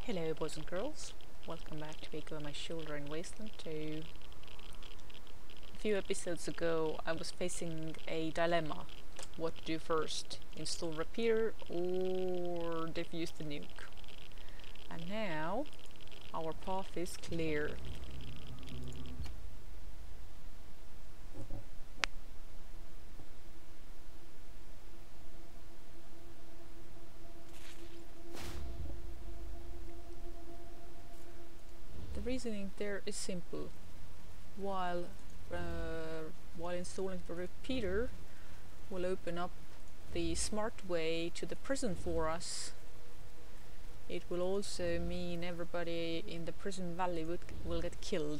Hello boys and girls, welcome back to Echo My Shoulder in Wasteland 2. A few episodes ago I was facing a dilemma. What to do first, install repeater or defuse the nuke. And now our path is clear. The reasoning there is simple. While installing the repeater will open up the smart way to the prison for us, it will also mean everybody in the prison valley will get killed.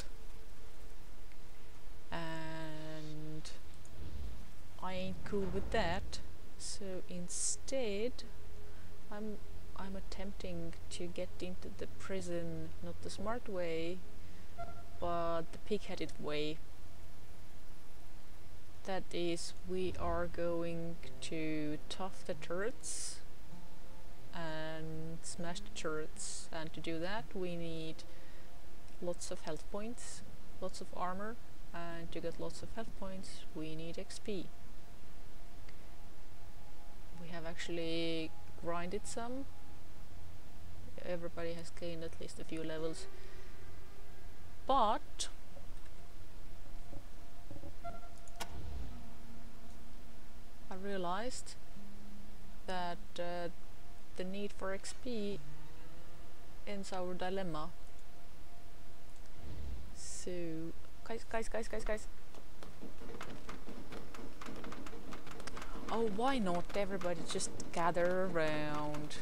And I ain't cool with that, so instead I'm attempting to get into the prison not the smart way, but the pig-headed way. That is, we are going to tough the turrets and smash the turrets, and to do that we need lots of health points, lots of armor, and to get lots of health points we need XP. We have actually grinded some. Everybody has gained at least a few levels, but I realized that the need for XP ends our dilemma. So guys, oh, why not everybody just gather around?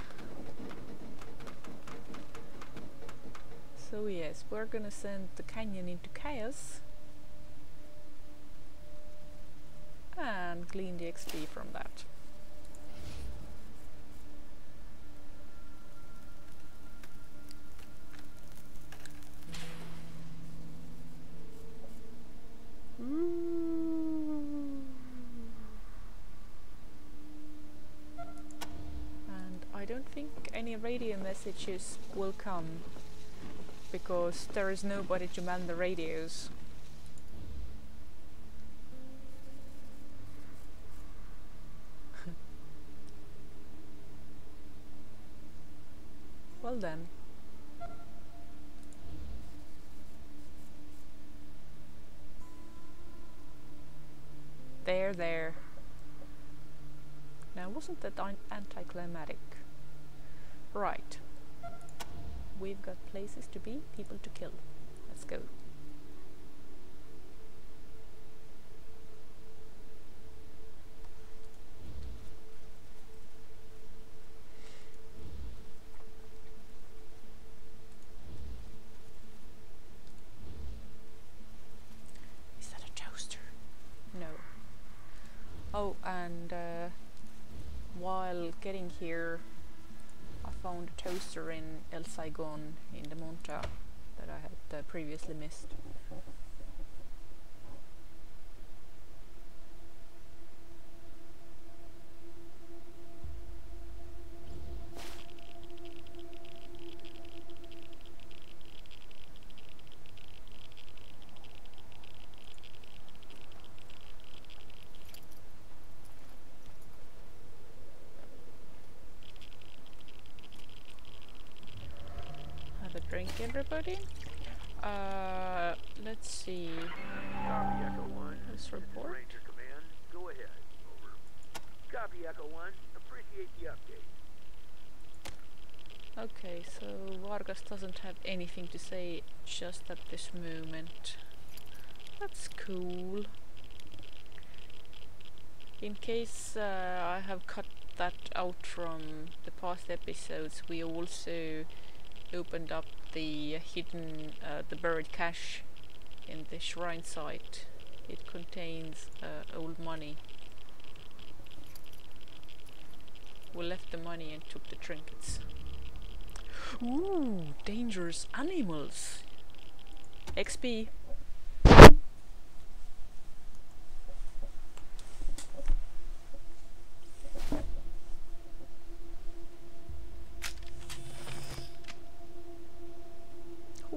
So yes, we're gonna send the canyon into chaos and glean the XP from that. And I don't think any radio messages will come, because there is nobody to man the radios. Well then. There. Now, wasn't that anticlimactic? Right. We've got places to be, people to kill. Let's go. Is that a toaster? No. Oh, and while getting here I found a toaster in El Saigon in the Monta that I had previously missed. Drink, everybody. Let's see. Copy, Echo 1. Let's report. Ranger Command, go ahead. Over. Copy, Echo 1. Appreciate the update. Okay, so Vargas doesn't have anything to say just at this moment. That's cool. In case I have cut that out from the past episodes, we also opened up the hidden, the buried cache in the shrine site. It contains old money. We left the money and took the trinkets. Ooh, dangerous animals. XP.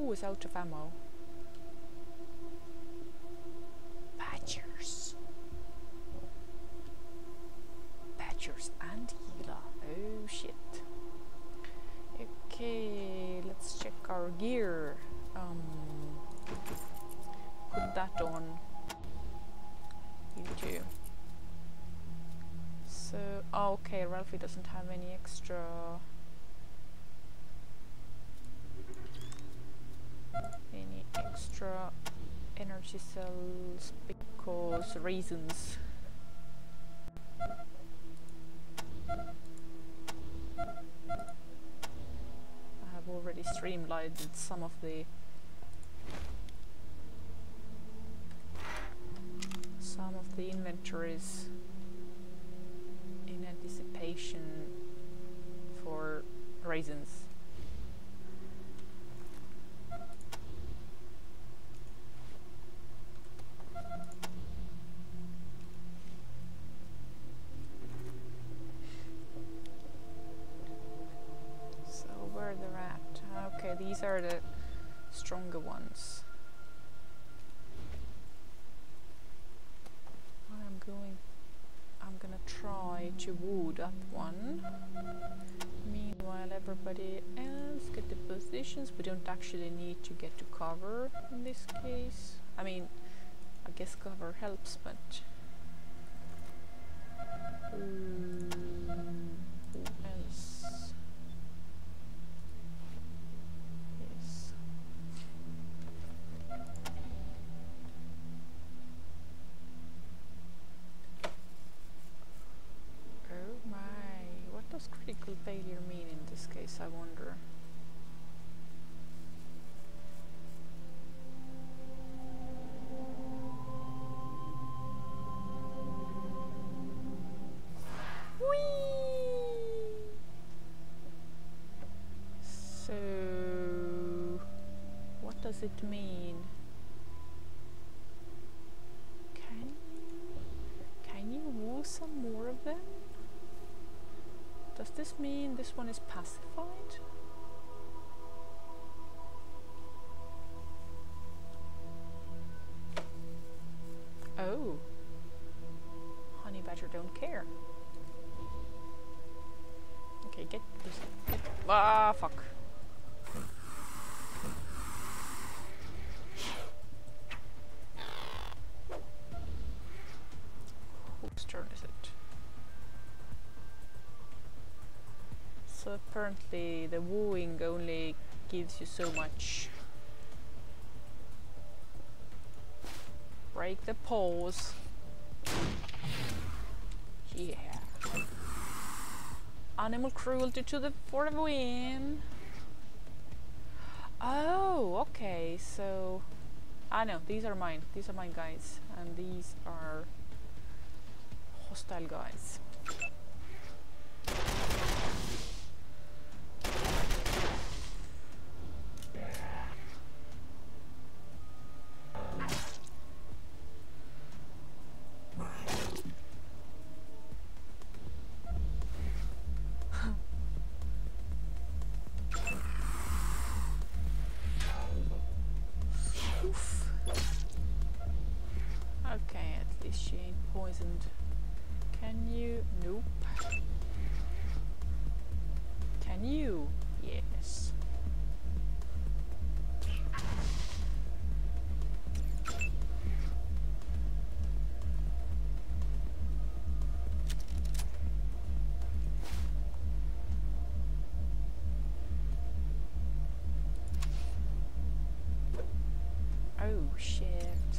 Ooh, it's out of ammo. Badgers. Badgers and Gila. Oh shit. Okay, let's check our gear. Put that on. You too. So, oh, okay, Ralphie doesn't have any extra energy cells because reasons. I have already streamlined some of the inventories in anticipation for reasons. So where they're at? Okay, these are the stronger ones. I'm gonna try to wood up one. Meanwhile, everybody else get the positions. We don't actually need to get to cover in this case. I mean, I guess cover helps, but who else? Yes. Oh my, what does critical failure mean in this case, I wonder? So, what does it mean? Can you woo some more of them? Does this mean this one is pacified? Oh, honey badger don't care. Okay, get ah, fuck. Whose turn is it? So apparently the wooing only gives you so much. Break the paws. Yeah. Animal cruelty for the win. Oh, okay, so I know these are mine. These are mine guys, and these are hostile guys. Okay, at least she ain't poisoned. Can you? Nope. Can you? Yes. Oh shit.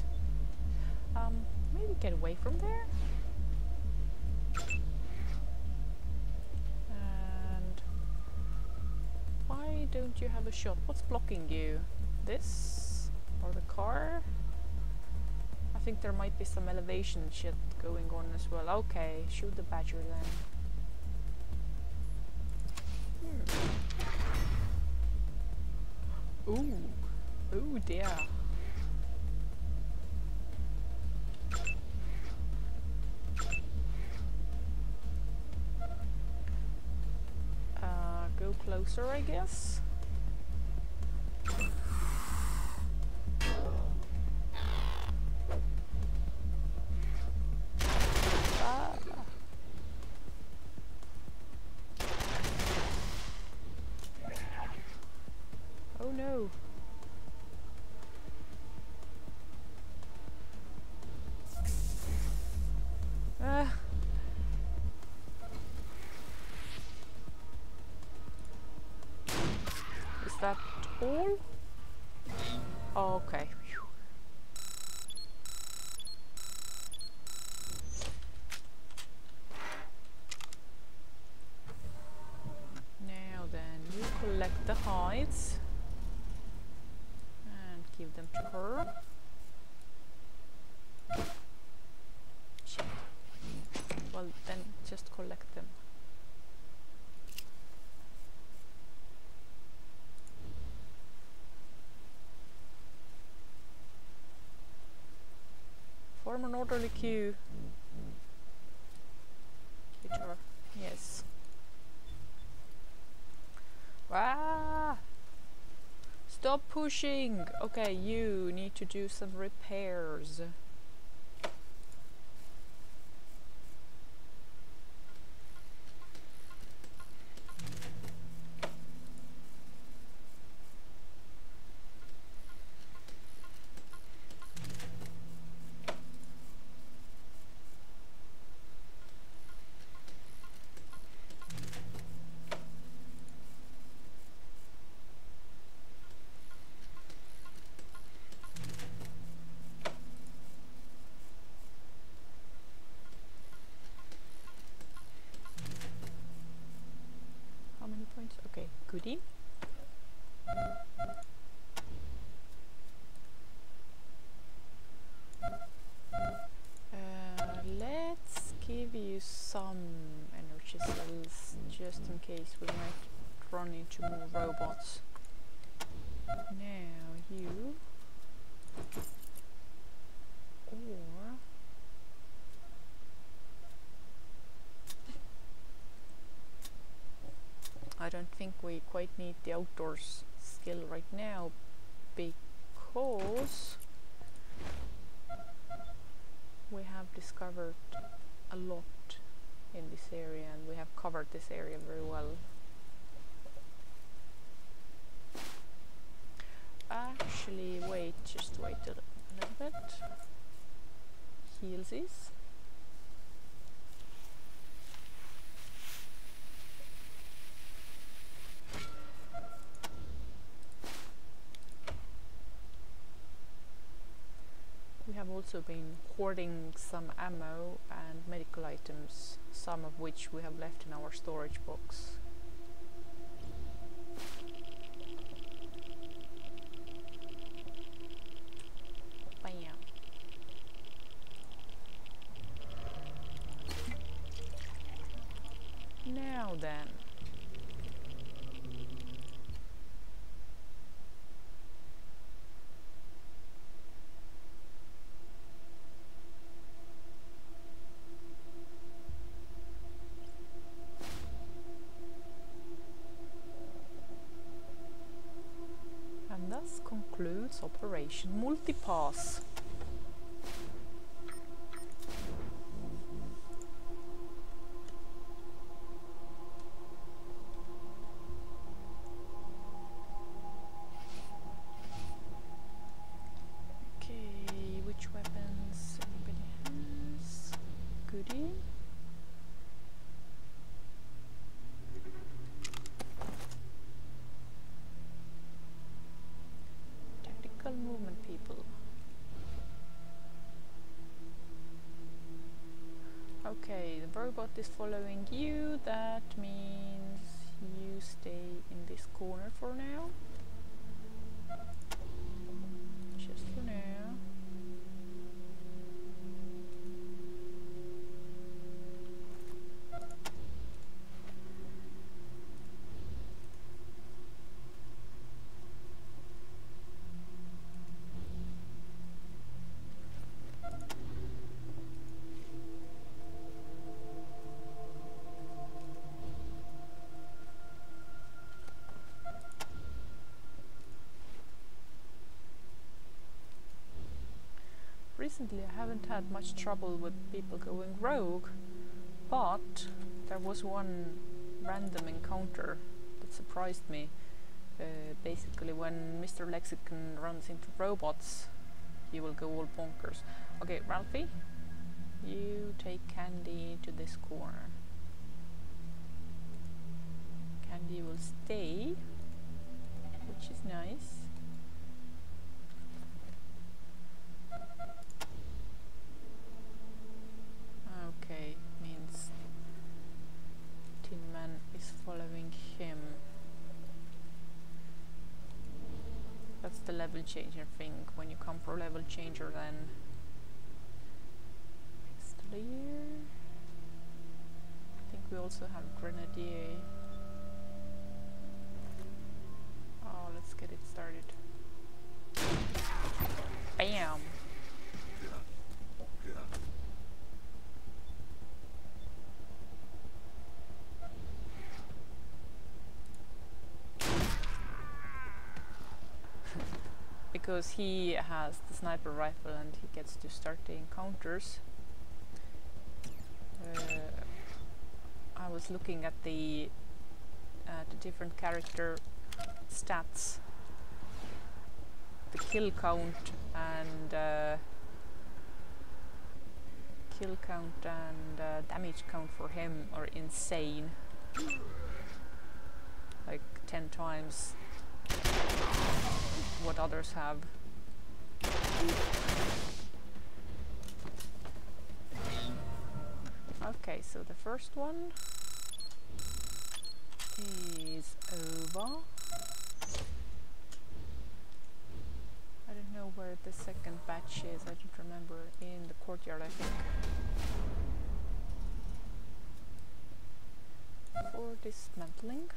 Maybe get away from there? And why don't you have a shot? What's blocking you? This? Or the car? I think there might be some elevation shit going on as well. Okay, shoot the badger then. Ooh. Ooh dear. Go closer, I guess. that all? Okay. Now then, you collect the hides and give them to her. Shit. Well, then just collect them. Form an orderly queue. Guitar. Yes. Ah! Stop pushing! Okay, you need to do some repairs. How many points? Okay, goodie. Let's give you some energy cells just in case we might run into more robots. Now you, or I don't think we quite need the outdoors skill right now because we have discovered a lot in this area and we have covered this area very well. Actually, wait, just wait a little bit. Healsies. We have also been hoarding some ammo and medical items, some of which we have left in our storage box. Bam. Now then. And thus concludes Operation Multipass. Okay, which weapons anybody has? Goodie. Tactical movement, people. Okay, the robot is following you. That means you stay in this corner for now. Just for now. Recently I haven't had much trouble with people going rogue, but there was one random encounter that surprised me. Basically when Mr. Lexicon runs into robots, he will go all bonkers. Okay, Ralphie, you take Candy to this corner. Candy will stay with which is nice. Okay, means Tin Man is following him. That's the level changer thing. When you come for level changer, then it's clear. I think we also have Grenadier. Oh, let's get it started. Bam! Because he has the sniper rifle and he gets to start the encounters. I was looking at the different character stats. The kill count and damage count for him are insane. Like 10 times what others have. Okay, so the first one is over. I don't know where the second batch is, I don't remember. In the courtyard, I think. For dismantling.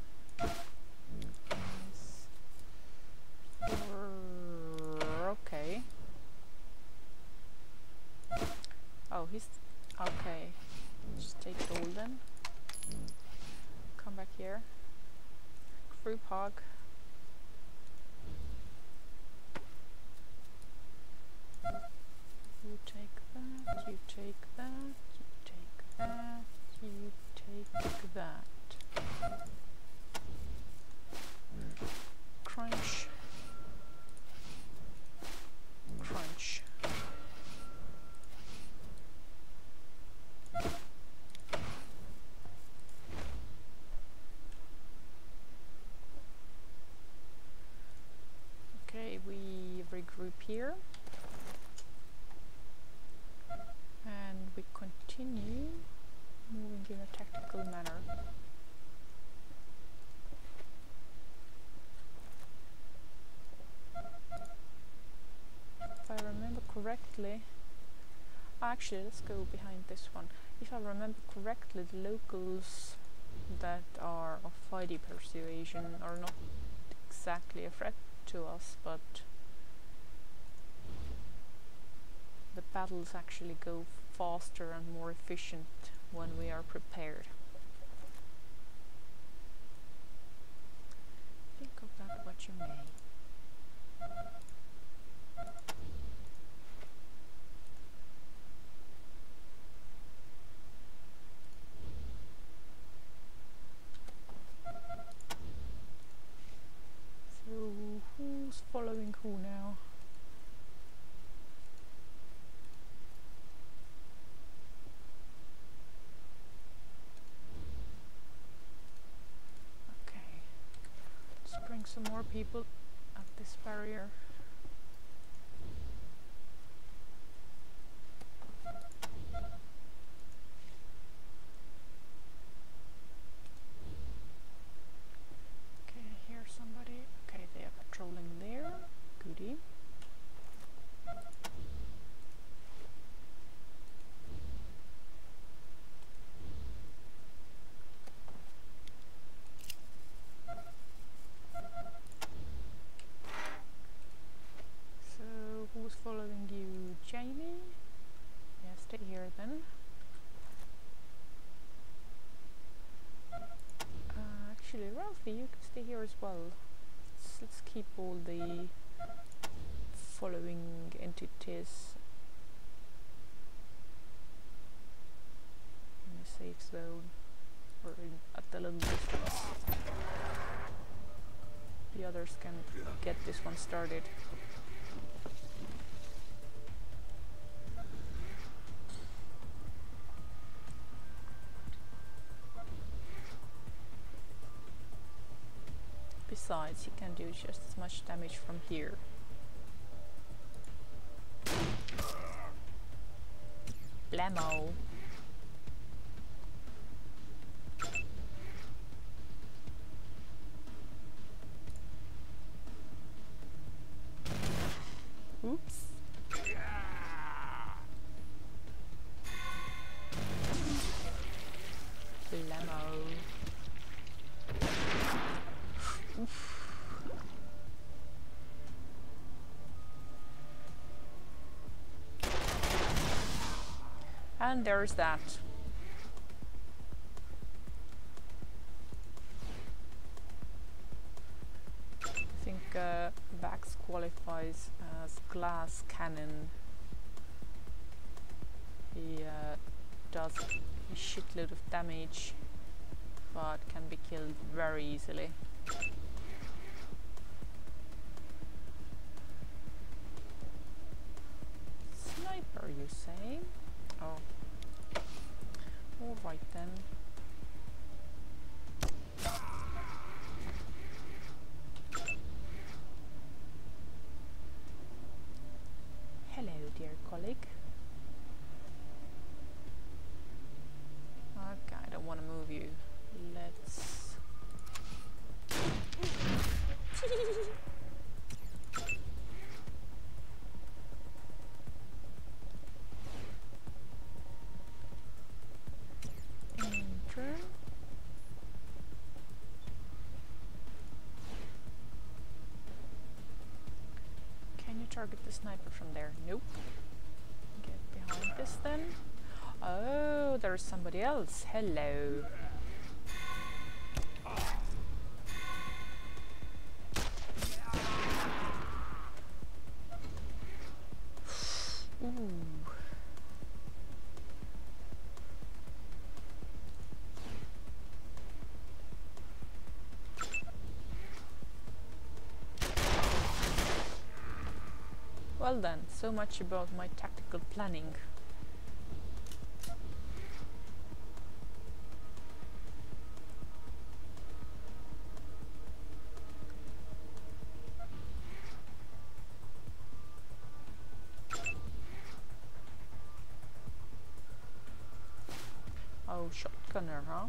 Okay. Oh, he's okay. Just take it all then. Come back here. Group hog. You take that, you take that, you take that, you take that. Crunch. Crunch. Okay, we regroup here. And we continue moving in a tactical manner. If I remember correctly, actually let's go behind this one. If I remember correctly, the locals that are of fighting persuasion are not exactly a threat to us, but the battles actually go faster and more efficient when we are prepared. Think of that what you may. So who's following who now? Some more people at this barrier. Okay, I hear somebody. Okay, they are patrolling there. Goodie. Who's following you, Jamie? Yeah, stay here then. Actually, Ralphie, you can stay here as well. Let's keep all the following entities in a safe zone or at the little distance. The others can get this one started. Besides, he can do just as much damage from here. Blammo! Oops. Blammo. Oof. And there's that. I think Vax qualifies as glass cannon. He does a shitload of damage, but can be killed very easily. Sniper, you say? Oh. Alright then. Hello, dear colleague. Okay, I don't want to move you. Let's... enter. Can you target the sniper from there? Nope. Get behind this then. Oh, there's somebody else. Hello. Ooh. Well then, so much about my tactical planning. Oh, shotgunner, huh?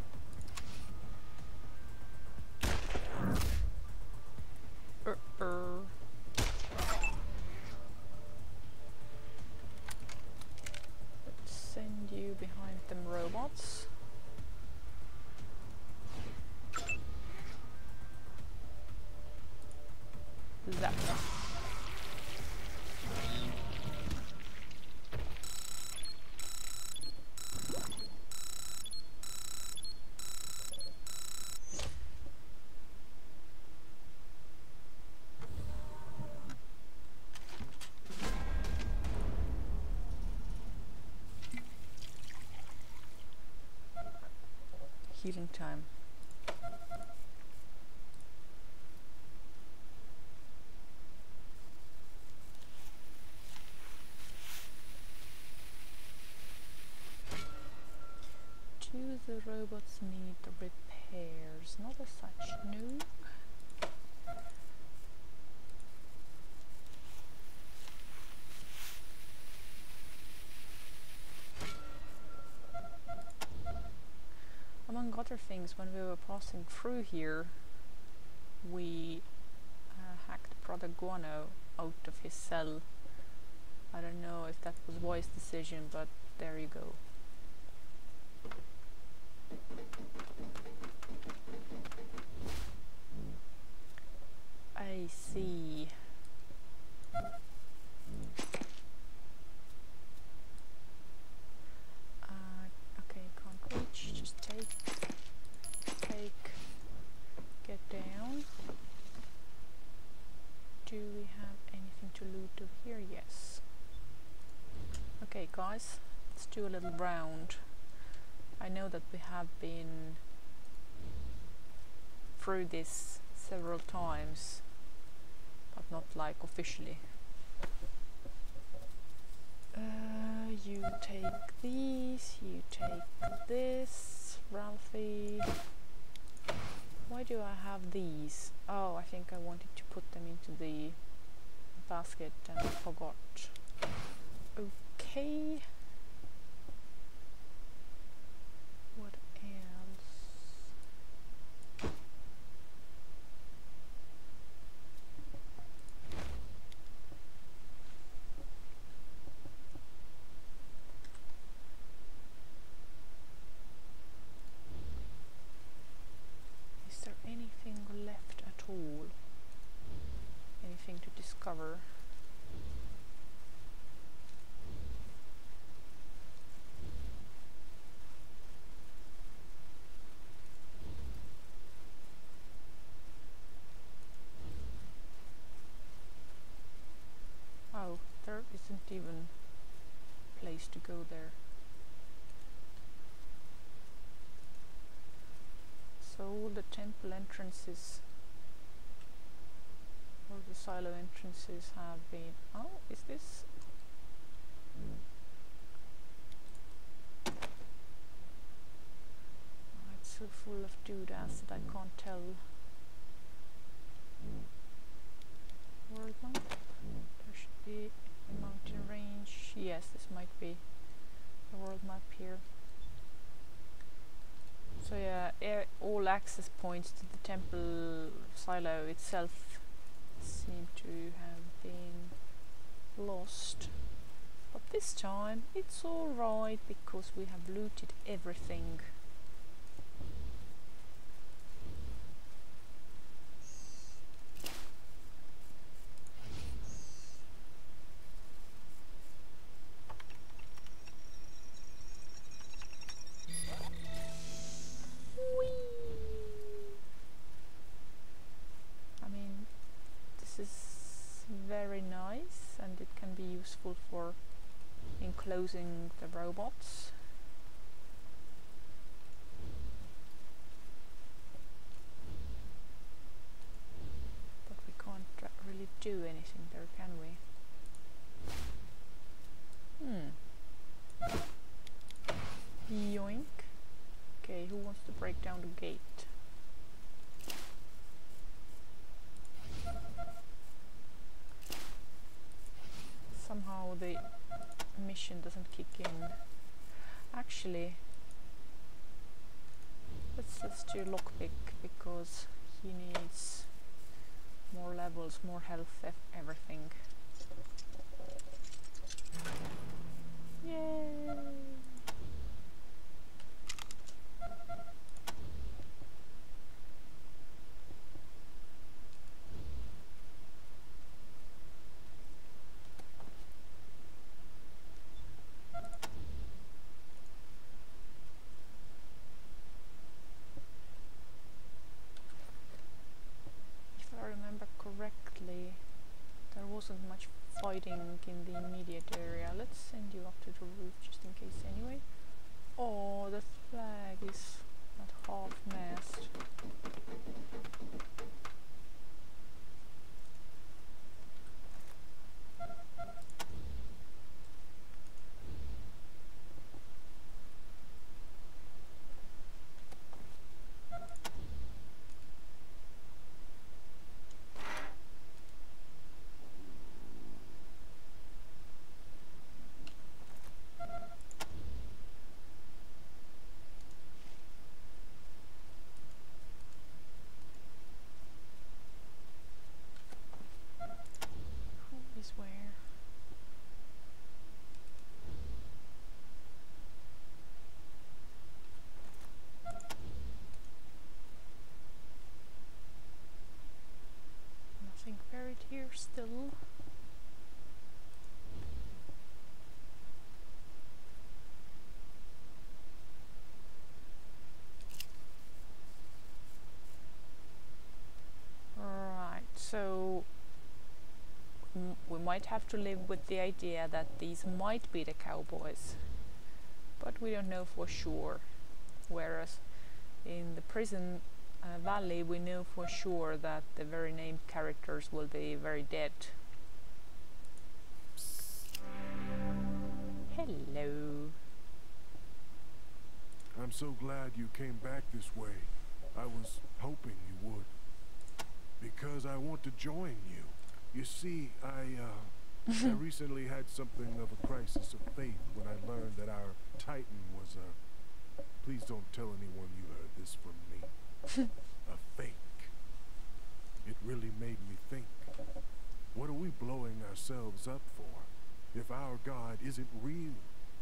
Let's send you behind them robots. Zap. Healing time. Do the robots need repairs? Not as such, no. Among other things, when we were passing through here, we hacked Protaguano out of his cell. I don't know if that was a wise decision, but there you go. I see. Okay, can't reach, just take, get down. Do we have anything to loot over here? Yes. Okay guys, let's do a little round. I know that we have been through this several times, but not like officially. You take these, you take this, Ralphie. Why do I have these? Oh, I think I wanted to put them into the basket and I forgot. Okay. What else? Is there anything left at all? Anything to discover? Oh, there isn't even a place to go there. So all the temple entrances or the silo entrances have been... Oh, is this... Oh, it's so full of doodads that I can't tell. World map? There should be a mountain range. Yes, this might be the world map here. So yeah, all access points to the temple silo itself seem to have been lost. But this time it's alright because we have looted everything. Very nice, and it can be useful for enclosing the robots. But we can't really do anything there, can we? Yoink. Okay, who wants to break down the gate? Somehow the mission doesn't kick in. Actually, let's do lockpick because he needs more levels, more health, everything. Yay! Correctly, there wasn't much fighting in the immediate area. Let's send you up to the roof just in case anyway. Oh, the flag is at half-mast. Where? Nothing buried here still. Right, so we might have to live with the idea that these might be the cowboys, but we don't know for sure. Whereas in the prison valley we know for sure that the very named characters will be very dead. Hello. I'm so glad you came back this way. I was hoping you would. Because I want to join you. You see, I recently had something of a crisis of faith when I learned that our Titan was a... Please don't tell anyone you heard this from me. A fake. It really made me think. What are we blowing ourselves up for if our God isn't real?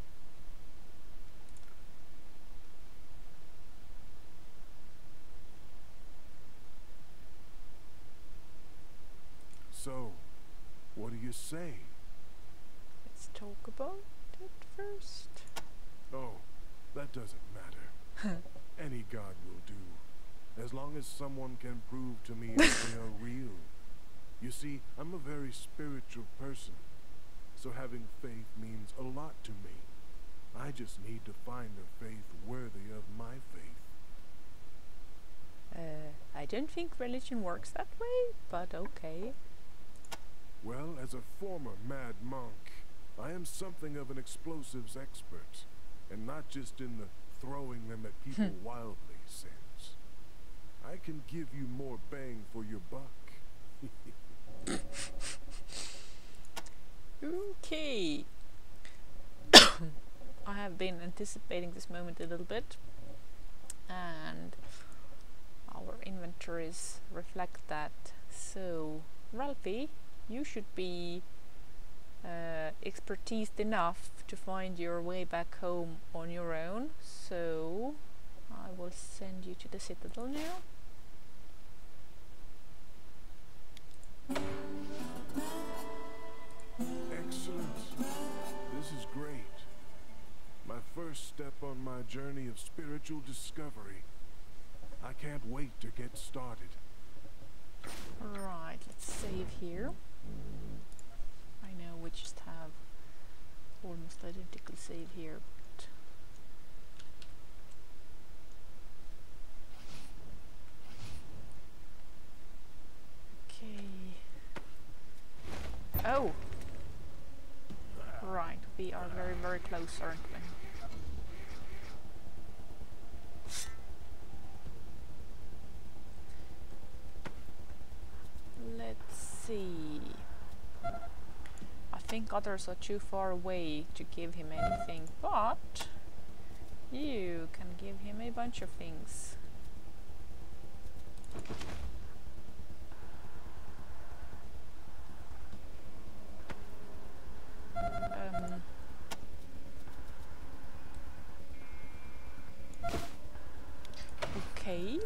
So, what do you say? Let's talk about it first. Oh, that doesn't matter. Any god will do, as long as someone can prove to me that they are real. You see, I'm a very spiritual person, so having faith means a lot to me. I just need to find a faith worthy of my faith. I don't think religion works that way, but okay. Well, as a former mad monk, I am something of an explosives expert, and not just in the throwing them at people wildly sense. I can give you more bang for your buck. Okay. I have been anticipating this moment a little bit, and our inventories reflect that. So, Ralphie, you should be expertised enough to find your way back home on your own. So, I will send you to the Citadel now. Excellent. This is great. My first step on my journey of spiritual discovery. I can't wait to get started. Right, let's save here. I know we just have almost identical save here, but okay. Oh! Right, we are very, very close, aren't we? Let's see. I think others are too far away to give him anything, but you can give him a bunch of things. Okay.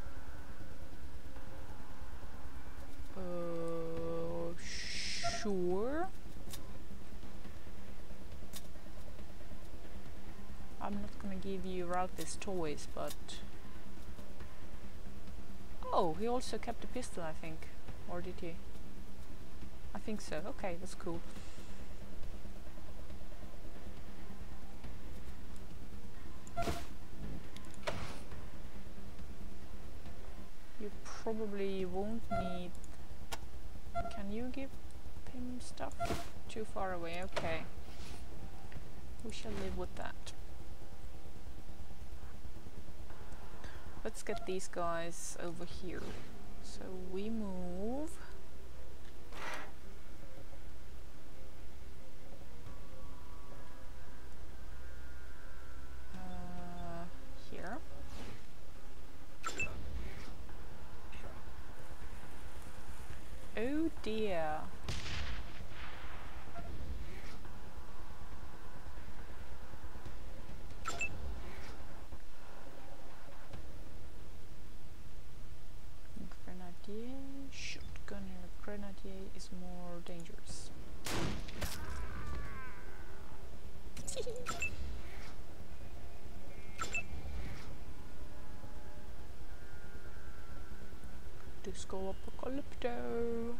Sure. I'm not gonna give you Ralphie's toys, but... Oh, he also kept a pistol, I think. Or did he? I think so. Okay, that's cool. You probably won't need... Can you give him stuff? Too far away, okay. We shall live with that. Let's get these guys over here. So we move... here. Oh dear. Grenadier, shotgunner, grenadier is more dangerous. Disco Apocalypto.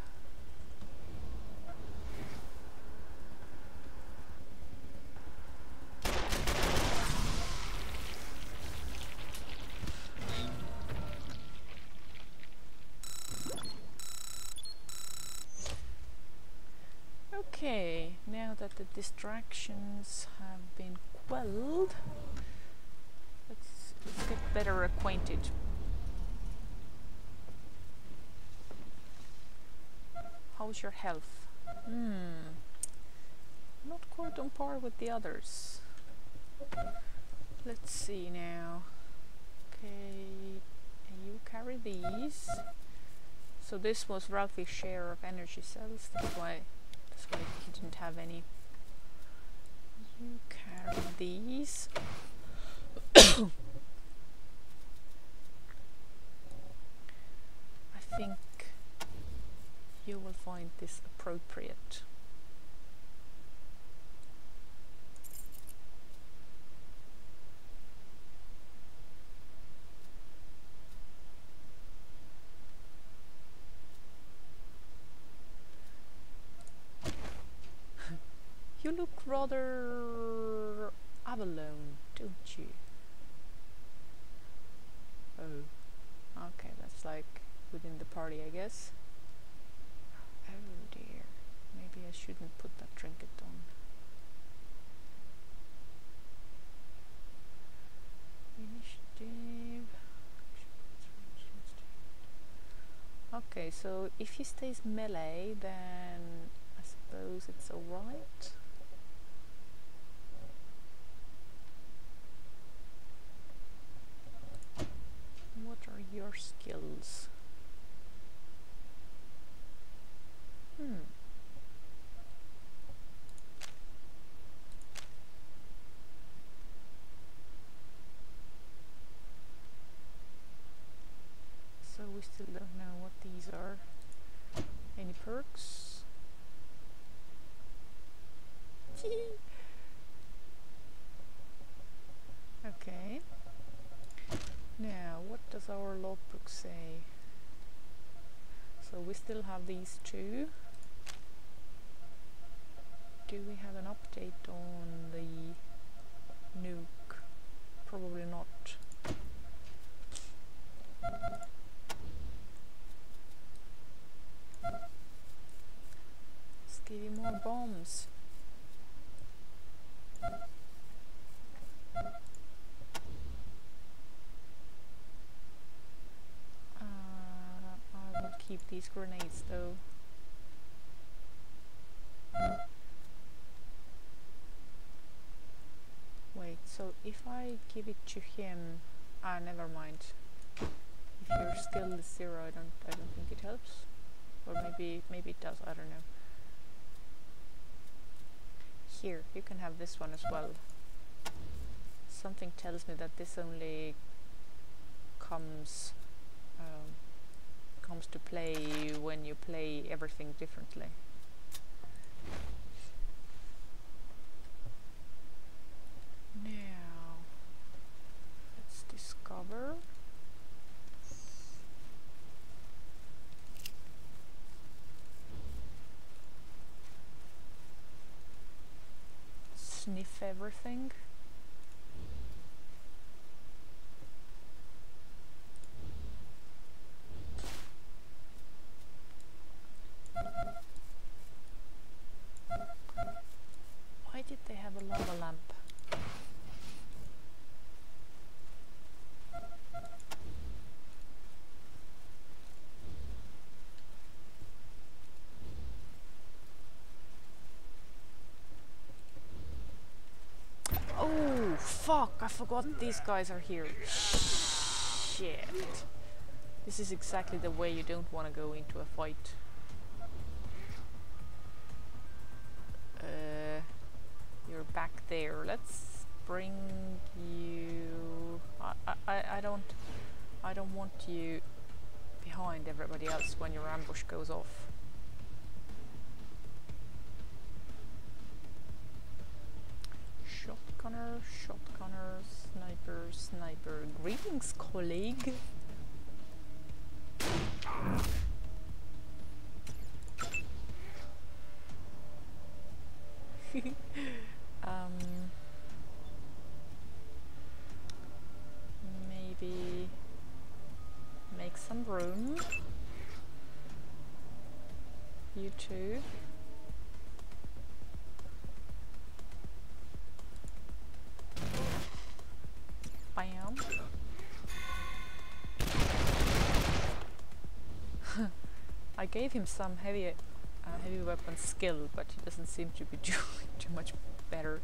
Okay, now that the distractions have been quelled, let's get better acquainted. how's your health? Not quite on par with the others. Let's see now. Okay, you carry these. So this was Ralphie's share of energy cells. That's why he didn't have any. You carry these. I think you will find this appropriate. You look rather Avalon, don't you? Oh, okay, that's like within the party, I guess. Oh dear, maybe I shouldn't put that trinket on. Initiative. Okay, so if he stays melee, then I suppose it's alright. What are your skills? So we still don't know what these are. Any perks? Okay. Now, what does our logbook say? So we still have these two. Do we have an update on the nuke? Probably not. Let's give you more bombs. I will keep these grenades though. Wait, so if I give it to him, never mind. If your skill is 0, I don't think it helps. Or maybe it does, I don't know. Here, you can have this one as well. Something tells me that this only comes to play when you play everything differently. Now, let's discover. Sniff everything. Why did they have a lava lamp? Oh, fuck! I forgot these guys are here. Shit. This is exactly the way you don't want to go into a fight. You're back there. Let's bring you. I don't want you behind everybody else when your ambush goes off. Shotgunner, sniper, sniper. Greetings, colleague. Maybe make some room. You too. Bam. I gave him some heavy heavy weapon skill, but he doesn't seem to be doing too much better.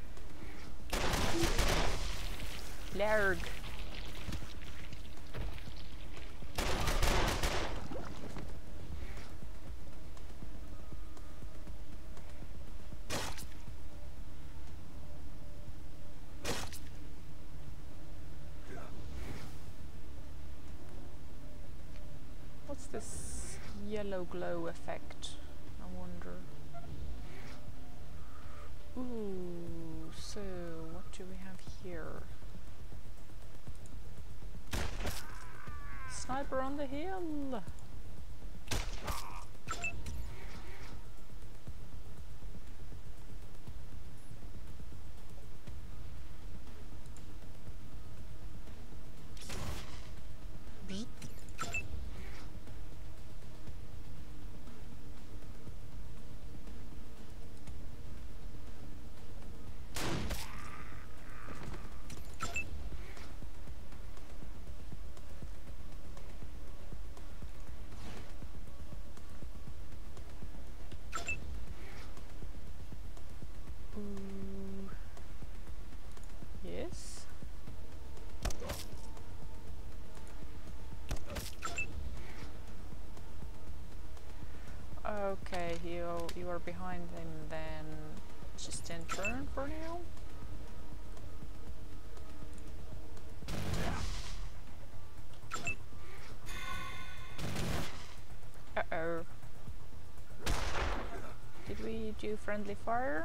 Larg. What's this yellow glow effect? I wonder. Ooh, so what do we have here? Sniper on the hill! Bzz. Ooh. Yes. Okay, you are behind him then. Just in turn for now. Uh-oh. Did we do friendly fire?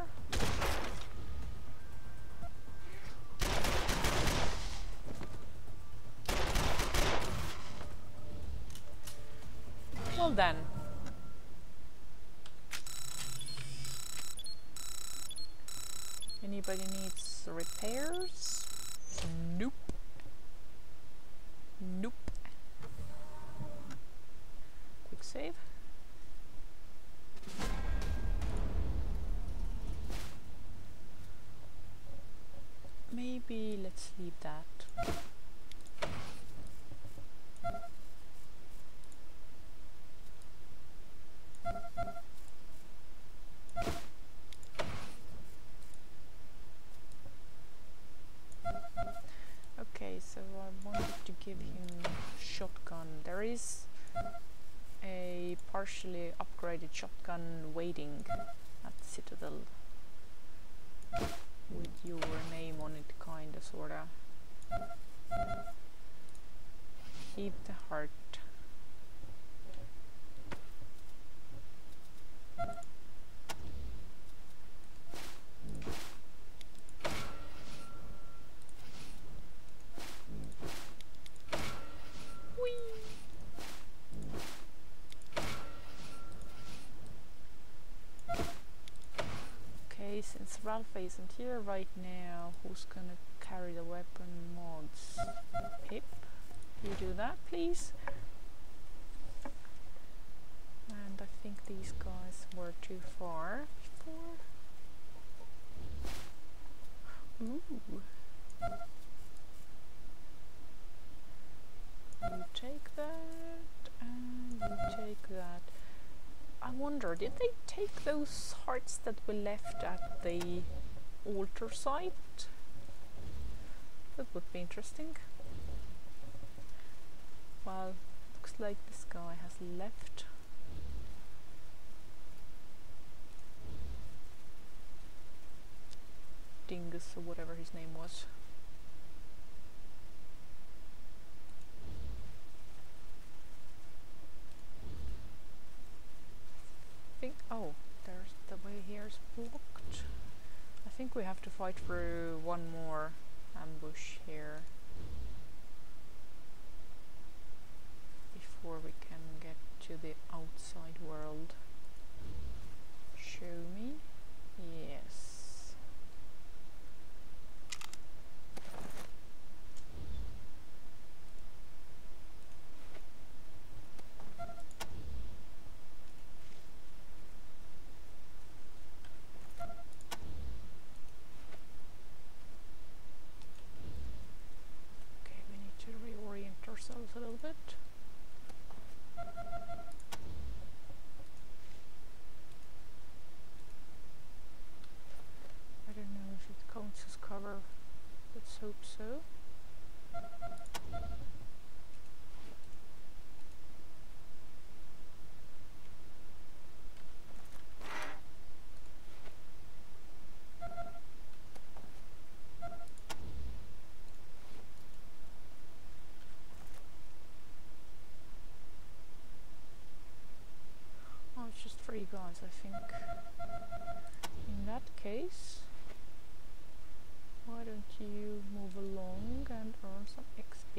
Well then. Anybody needs repairs? Nope. Nope. Quick save. Maybe let's leave that. Okay, so I wanted to give him shotgun. There is a partially upgraded shotgun waiting at Citadel with your name on it, kinda, sorta. Keep the heart. Okay, since Ralph isn't here right now, who's gonna carry the weapon mods? Pip, you do that, please. And I think these guys were too far before. Ooh. You take that, and you take that. I wonder, did they take those hearts that we left at the altar site? That would be interesting. Well, looks like this guy has left. Dingus, or whatever his name was. Oh, there's the way here's blocked. I think we have to fight through one more ambush here before we can get to the outside world. Show me. Yes. A little bit. you guys, I think. In that case, why don't you move along and earn some XP?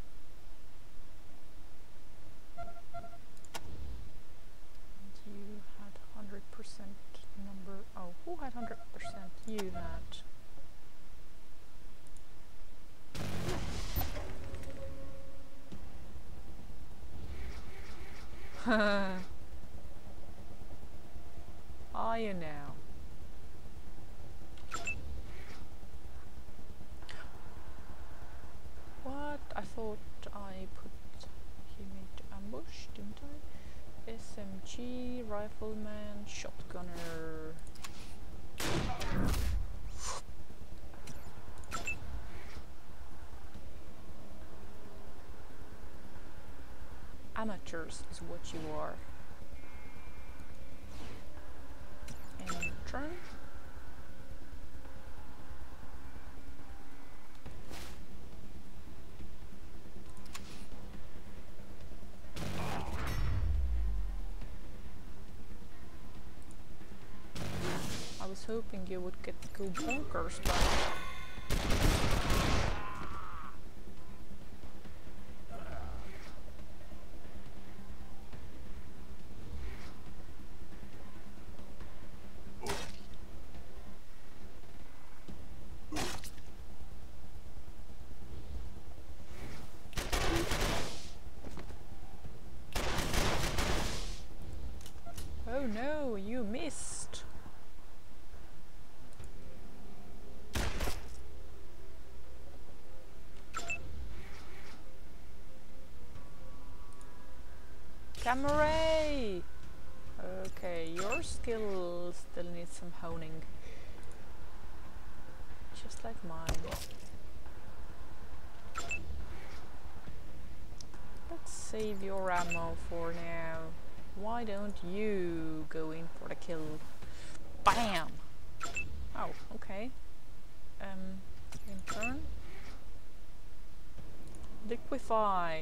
And you had 100% number. Oh, who had 100%? You had. Are you now? What? I thought I put him into ambush, didn't I? SMG, rifleman, shotgunner. Amateurs is what you are. And turn. I was hoping you would go bonkers, but oh no, you missed. Cameray! Okay, your skill still needs some honing. Just like mine. Let's save your ammo for now. Why don't you go in for the kill? BAM! Oh, okay. In turn. Liquefy.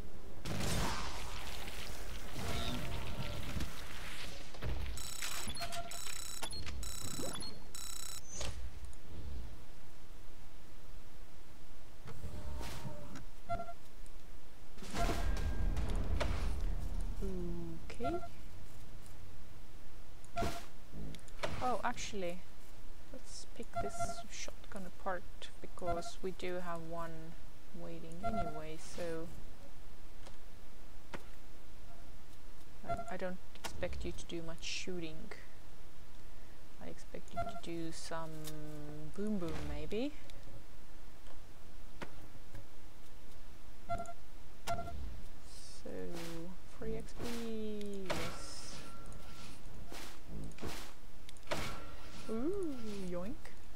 Okay. Oh, actually, let's pick this shotgun apart because we do have one waiting anyway, so I don't expect you to do much shooting. I expect you to do some boom boom maybe. So, free XP, yes. Ooh, yoink.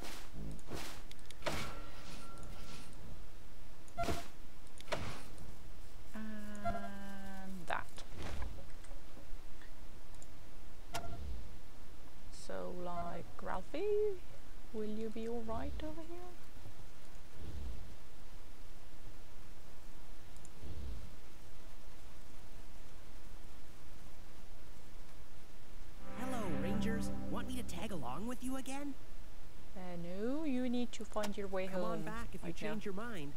And that. So, like, Ralphie, will you be alright over here? Want me to tag along with you again? No, you need to find your way home. Come on back if you change your mind.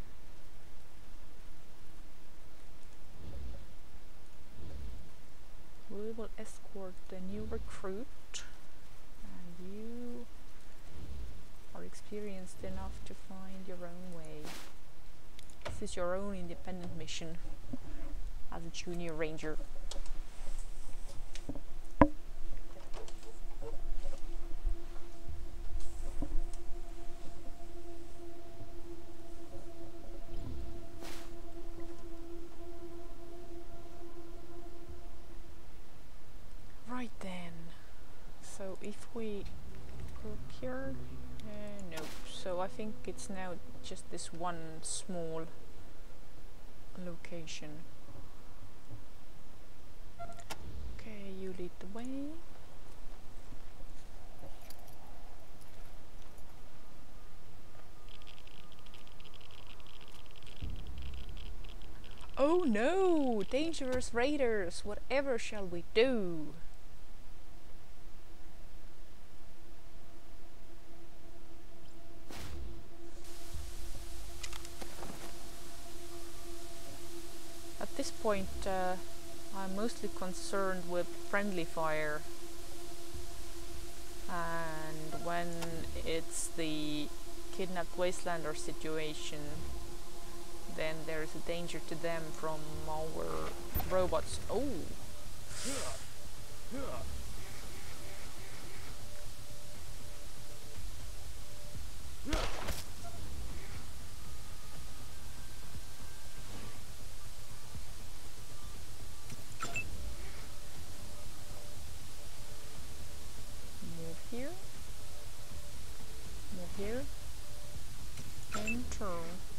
We will escort the new recruit, and you are experienced enough to find your own way. This is your own independent mission as a junior ranger. Right then, so if we procure, no, so I think it's now just this one small location. Okay, you lead the way. Oh no! Dangerous raiders! Whatever shall we do? this point, I'm mostly concerned with friendly fire, and when it's the kidnapped wastelander situation, then there's a danger to them from our robots. Oh! Move here. Move here. And turn.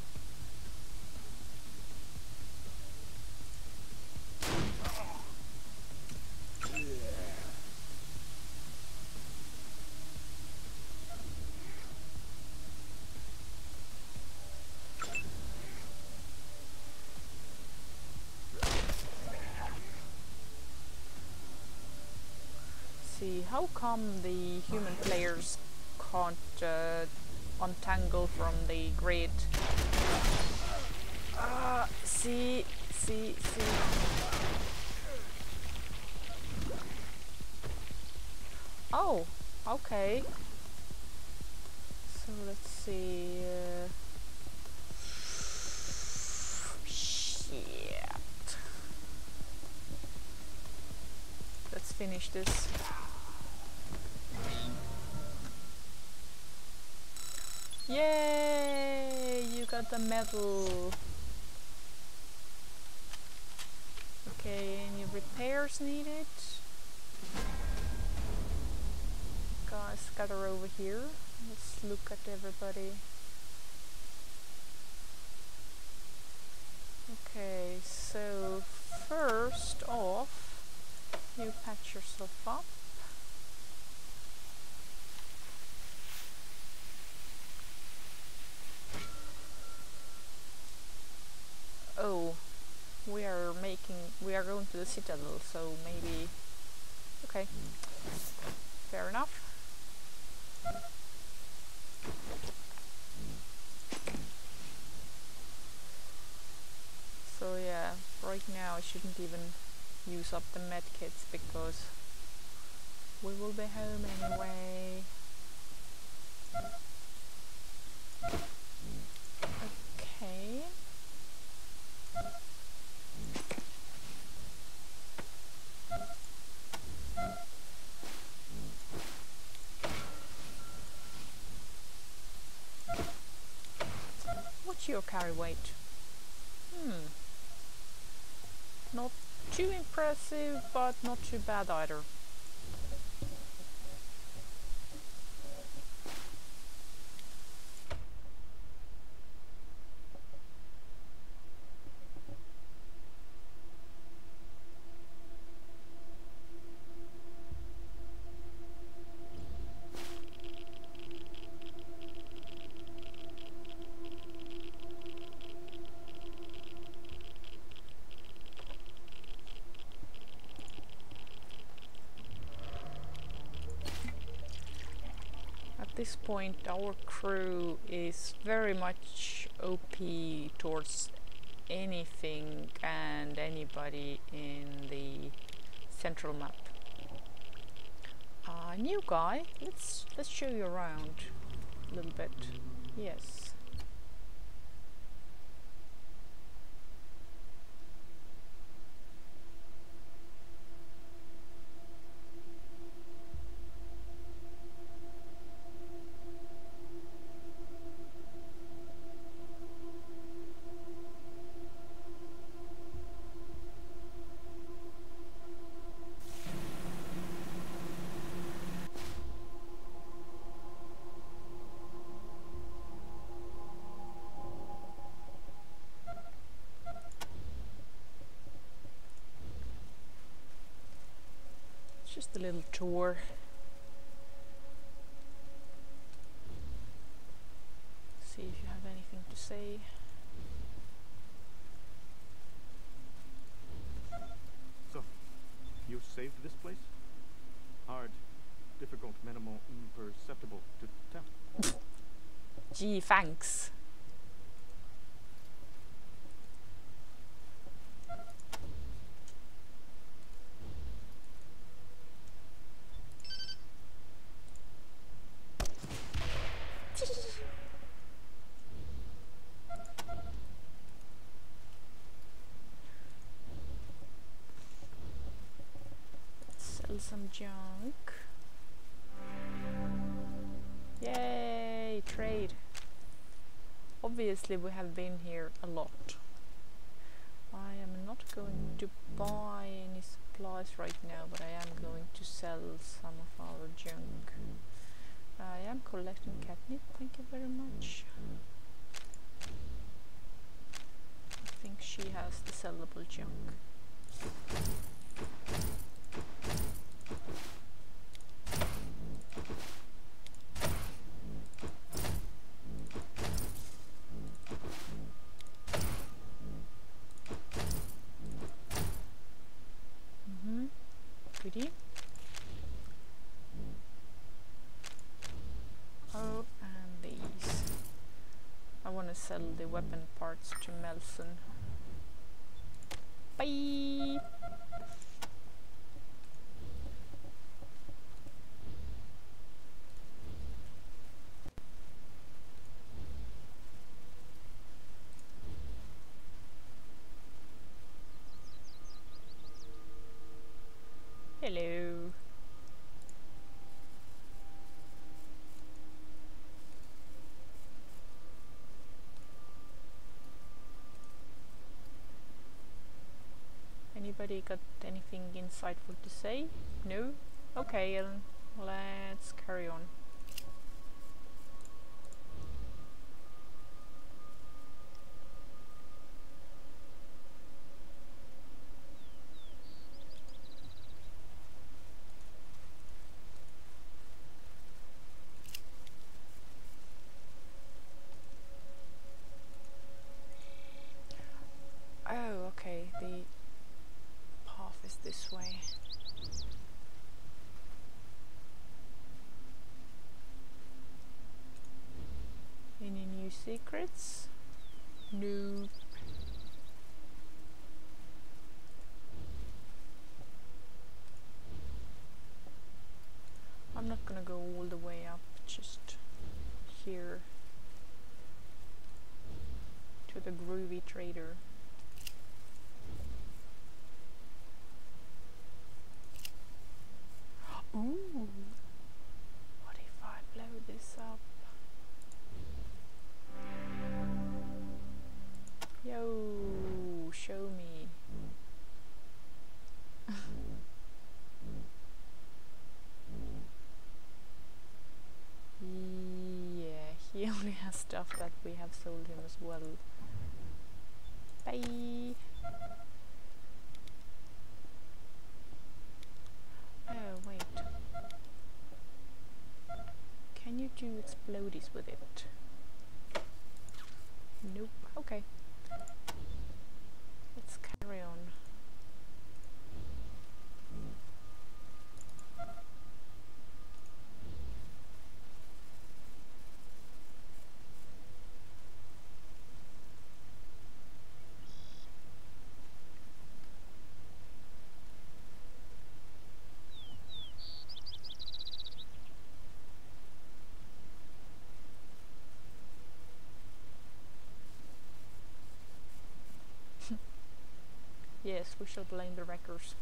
See, how come the human players can't untangle from the grid? See. Oh, okay. So let's see. Shit. Let's finish this. Yay! You got the medal. Okay, any repairs needed? Guys, scatter over here. Let's look at everybody. Okay, so first off, you patch yourself up. Oh, we are going to the Citadel, so maybe, okay, fair enough. So yeah, right now I shouldn't even use up the medkits because we will be home anyway. Okay. What's your carry weight? Not too impressive, but not too bad either. At this point our crew is very much OP towards anything and anybody in the central map. New guy, let's show you around a little bit. Yes. Just a little tour. See if you have anything to say. So, you saved this place? Hard, difficult, minimal, imperceptible to tell. Gee, thanks. some junk. Yay! Trade. Obviously we have been here a lot. I am not going to buy any supplies right now, but I am going to sell some of our junk. I am collecting catnip, thank you very much. I think she has the sellable junk. Goodie. Oh, and these. I want to sell the weapon parts to Melson. Bye! Hello. Anybody got anything insightful to say? No? Okay, Ellen. Let's carry on. Oh, okay, the path is this way. Any new secrets? No. I'm not gonna go all the way up, just here to the groovy trader. Ooh, what if I blow this up? Yo, show me. Yeah, he only has stuff that we have sold him as well. Bye. Oh, wait. Can you do explodies with it? Nope. Okay. Let's carry on. Yes, we shall blame the wreckers.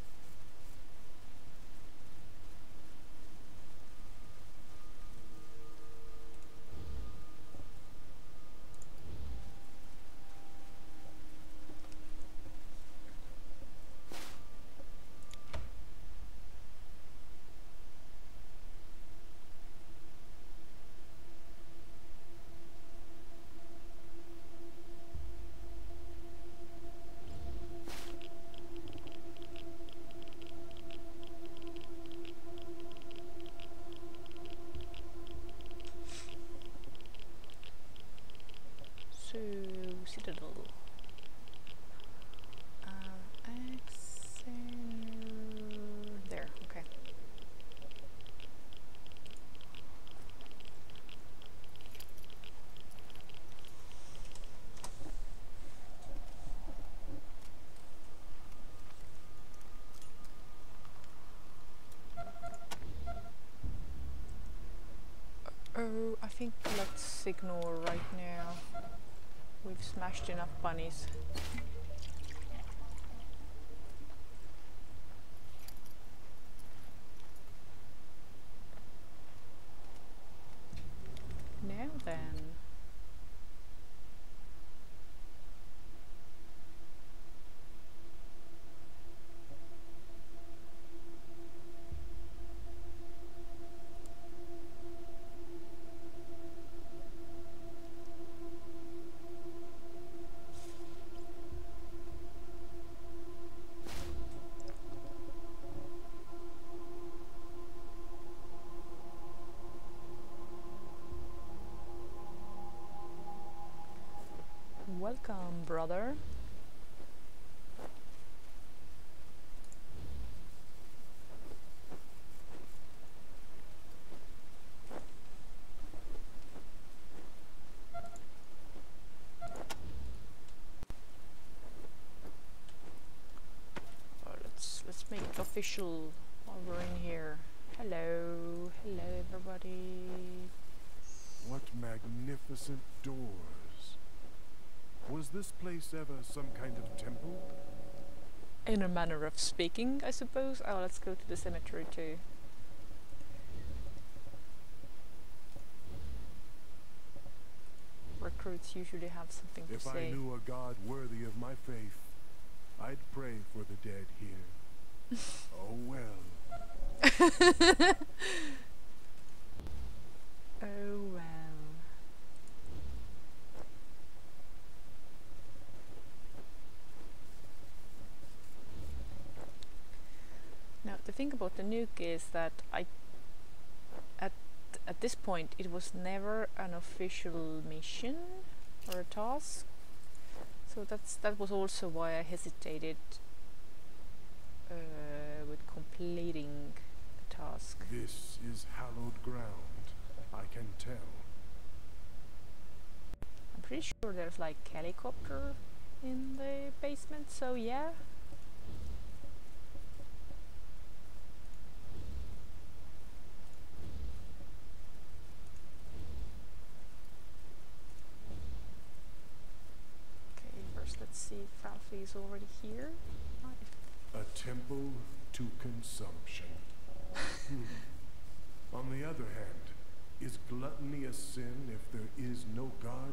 Citadel. There, okay. Oh, I think let's ignore right now. We've smashed enough bunnies. Welcome, brother. Let's make it official while we're in here. Hello, hello everybody. What magnificent doors. Was this place ever some kind of temple? In a manner of speaking, I suppose. Oh, let's go to the cemetery too. Recruits usually have something to If say. I knew a god worthy of my faith, I'd pray for the dead here. Oh well. Oh well. Now the thing about the nuke is that at this point it was never an official mission or a task. So that was also why I hesitated with completing the task. This is hallowed ground, I can tell. I'm pretty sure there's like helicopter in the basement, so yeah. Okay, first let's see if Ralphie is already here. A temple to consumption. On the other hand, is gluttony a sin if there is no God?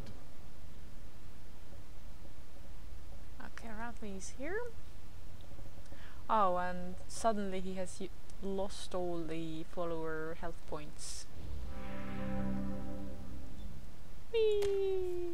Okay, Ralphie is here. Oh, and suddenly he has lost all the follower health points. Whee!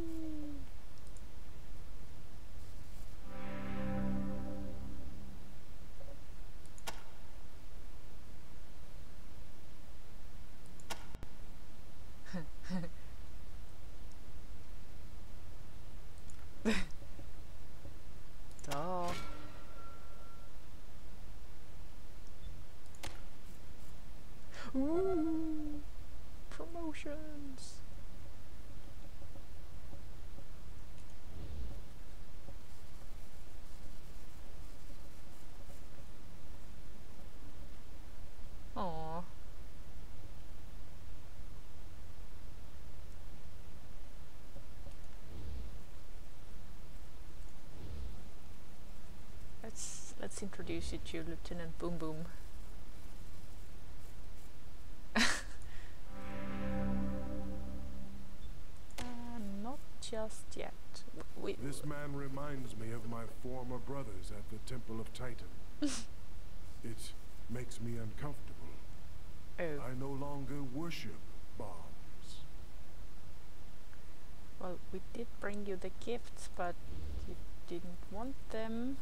Duh. Ooh, promotions. Aww. Let's introduce you to Lieutenant Boom Boom. Not just yet. This man reminds me of my former brothers at the Temple of Titan. It makes me uncomfortable. Oh. I no longer worship bombs. Well, we did bring you the gifts, but you didn't want them.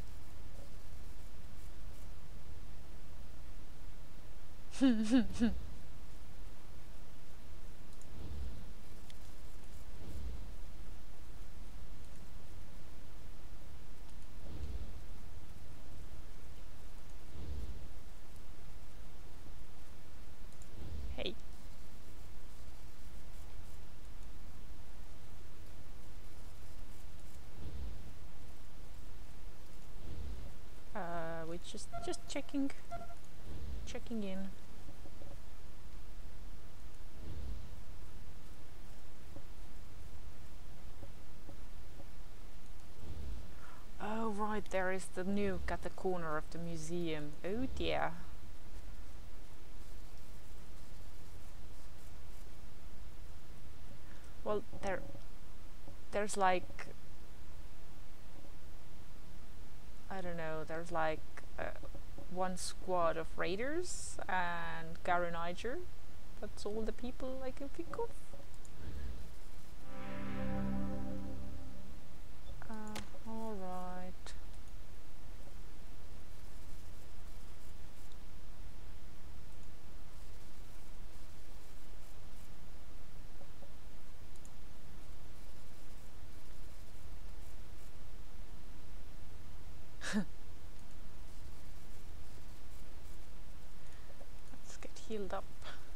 Hey. We just checking in. Oh right, there is the nuke at the corner of the museum. Oh dear. Well, there's like, I don't know, there's like one squad of raiders and Gary Niger. That's all the people I can think of. Alright. healed up.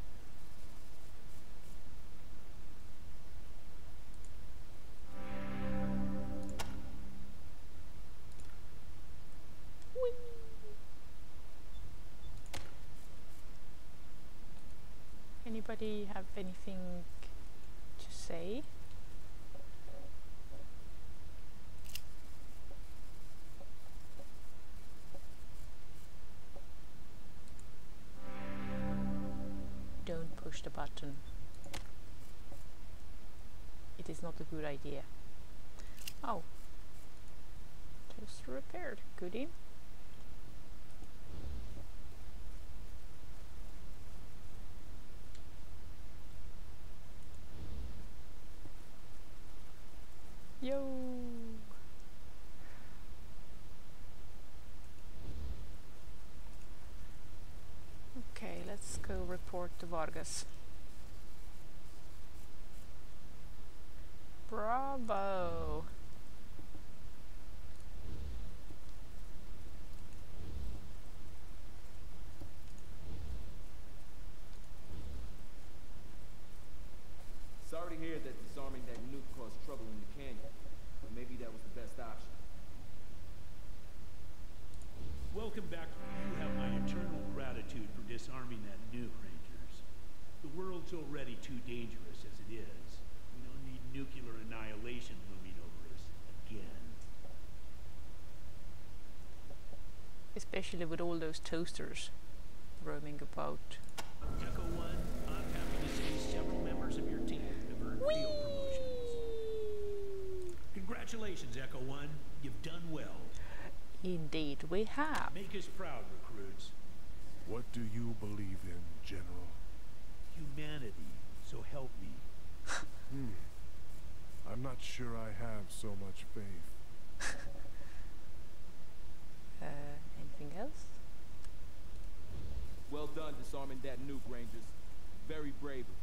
Whee! Anybody have anything to say? Don't push the button. It is not a good idea. Oh. Just repaired. Goodie. Yo. Okay, let's go report to Vargas. Bravo. Sorry to hear that disarming that nuke caused trouble in the canyon, but maybe that was the best option. Welcome back. You have my eternal gratitude for disarming that nuke, Rangers. The world's already too dangerous as it is. We don't need nuclear annihilation looming over us again. Especially with all those toasters roaming about. Echo 1, I'm happy to see several members of your team have earned field promotions. Congratulations, Echo 1. You've done well. Indeed we have. Make us proud, recruits. What do you believe in, General? Humanity, so help me. I'm not sure I have so much faith. Anything else? Well done disarming that nuke, Rangers. Very brave of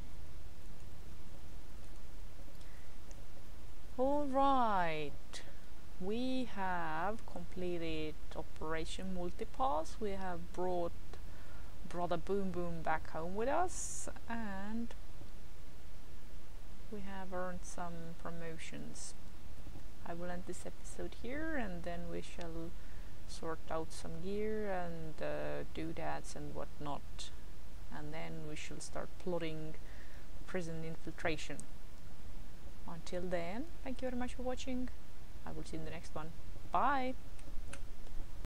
you. Alright. We have completed Operation Multipass. We have brought Brother Boom Boom back home with us, and we have earned some promotions. I will end this episode here, and then we shall sort out some gear and doodads and whatnot, and then we shall start plotting prison infiltration. Until then, thank you very much for watching. I will see you in the next one. Bye!